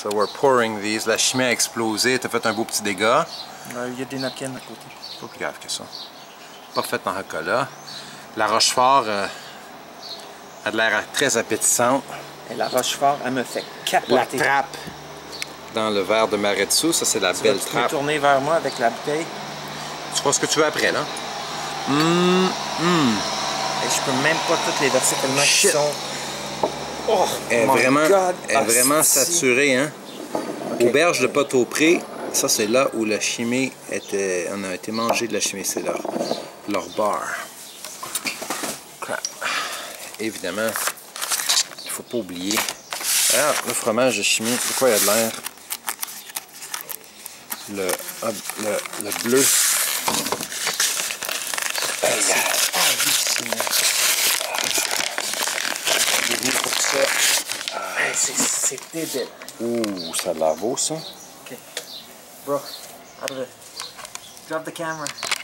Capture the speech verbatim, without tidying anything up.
So we're pouring these. La chimie a explosé. T'as fait un beau petit dégât. Euh, Il y a des napkins à côté. Pas plus grave que ça. Pas fait en Rocola. La Rochefort euh, a de l'air très appétissante. Et la Rochefort, elle me fait capoter. La trappe dans le verre de Maretsu, ça c'est la Tu belle vas-tu trappe. me tourner vers moi avec la bouteille? Tu feras ce que tu veux après, là. Hum, hum. Et je peux même pas toutes les verser tellement qu'ils Shit. sont... Oh, Elle est my vraiment, God. elle est Ah, vraiment c'est- saturée, hein. Okay. Auberge de Pot-au-Pré, ça c'est là où la chimie était... On a été mangé de la chimie, c'est leur, leur bar. Crap. Évidemment, il faut pas oublier. Alors, le fromage de chimie, de quoi il y a de l'air? Le, ah, le, le bleu. Ah, oui, C'est pour ça. Hey, c'est débile. Ouh, ça a de l'air beau, ça. OK. Bro, out of it. Drop the camera.